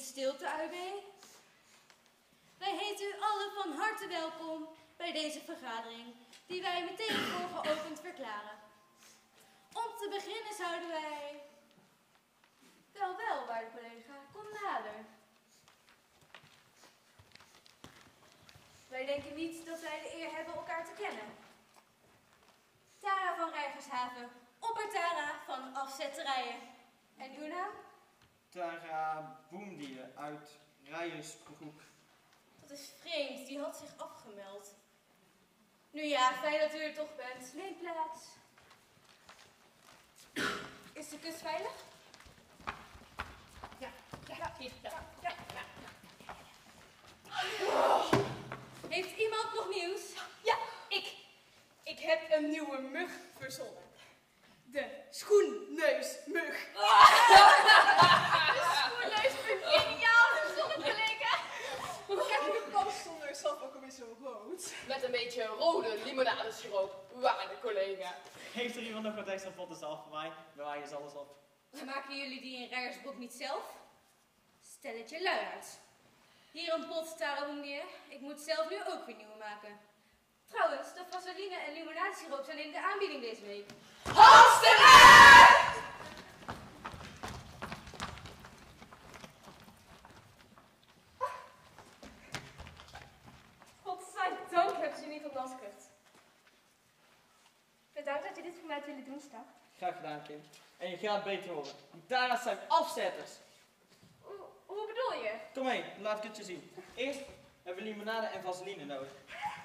stilte, AUB. Wij heten u allen van harte welkom bij deze vergadering, die wij meteen voor geopend verklaren. Om te beginnen zouden wij... Wel, waarde collega, kom nader. Wij denken niet dat wij de eer hebben elkaar te kennen. Tara van Rijgershaven, opper Tara van Afzetterijen. En uw naam? Tara Boemdier uit Rijersbroek. Dat is vreemd, die had zich afgemeld. Nu ja, fijn dat u er toch bent. Neem plaats. Is de kus veilig? Ja. Heeft iemand nog nieuws? Ja, ik heb een nieuwe mug verzonnen. De schoenneusmug. De schoenneusmug, geniaal verzonnen, collega. Kijk, de paddenstoelneus zelf ook alweer zo rood. Met een beetje rode limonadesiroop, waarde collega. Heeft er iemand nog wat extra potten zelf voor mij? Bij mij is alles op. Maken jullie die in Rijersbroek niet zelf? Stelletje luiaards. Hier een pot, Tara Boemdier. Ik moet zelf nu ook weer nieuwe maken. Trouwens, de vaseline en limonadesiroop zijn in de aanbieding deze week. Hamsteren! Godzijdank hebben ze je niet ontmaskerd. Bedankt dat je dit voor mij willen doen, Staf. Graag gedaan, kind. En je gaat beter horen. Die Tara's zijn afzetters. Hoe bedoel je? Kom mee, laat ik het je zien. Eerst hebben we limonade en vaseline nodig.